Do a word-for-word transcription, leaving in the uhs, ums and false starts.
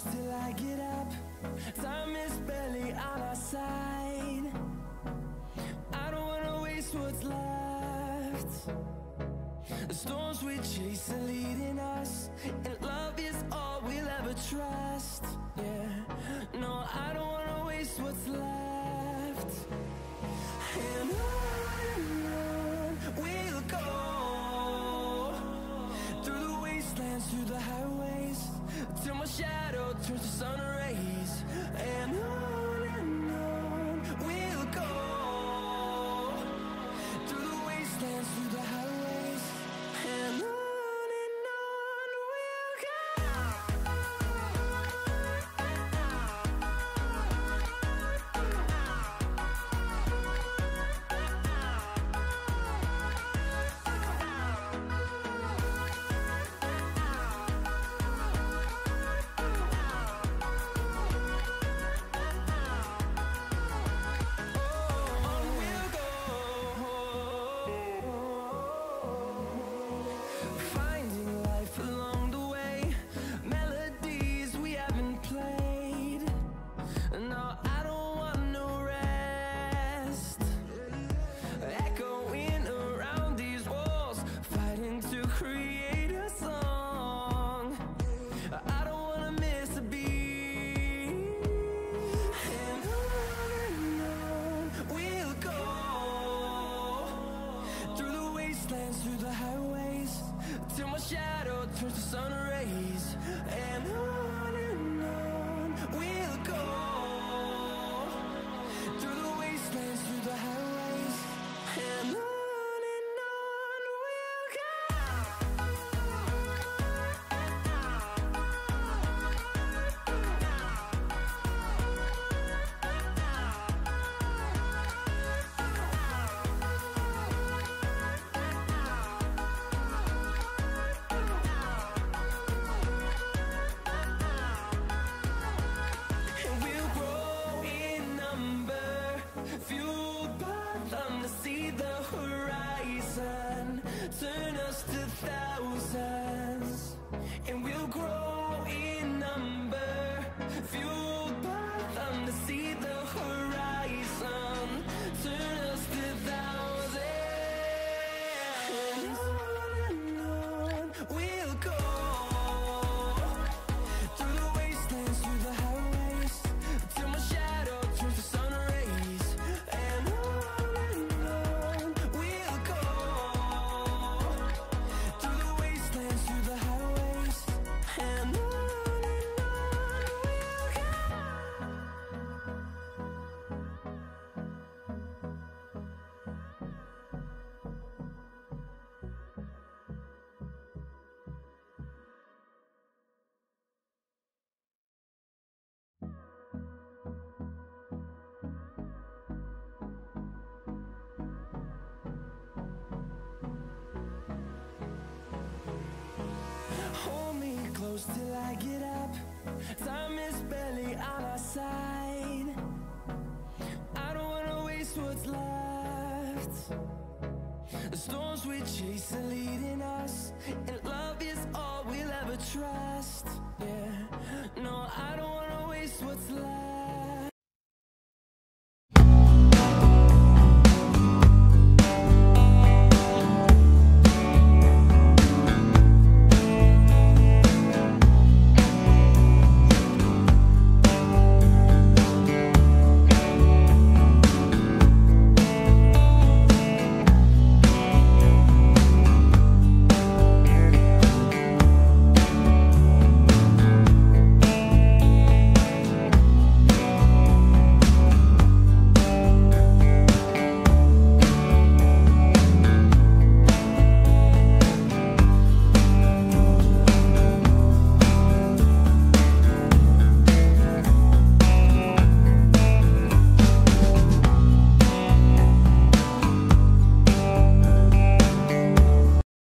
till I get up. Time is barely on our side. I don't wanna waste what's left. The storms we chase are leading us, and love is all we'll ever trust. Yeah, no, I don't wanna waste what's left. And on and on we'll go, through the wastelands, through the highways, till my shadow turns to sun rays. And on and on we'll go, through the wastelands, through the highways, and on. Through the highways, till my shadow turns to sun rays. And on and on we'll go, through the wastelands, through the highways, and on. Turn us to thousands, and we'll grow in number, fueled by them to see the horizon. Turn us to thousands, and on and on we'll go, through the wastelands, through the highways, till my shadow turns to sun rays. And on and on we'll go, through the wastelands, through the highways, and on and on we'll go. Hold me close till I get up. Time is barely on our side. I don't wanna waste what's left. The storms we chase are leading us, and love is all we'll ever trust. Yeah, no, I don't wanna waste what's left.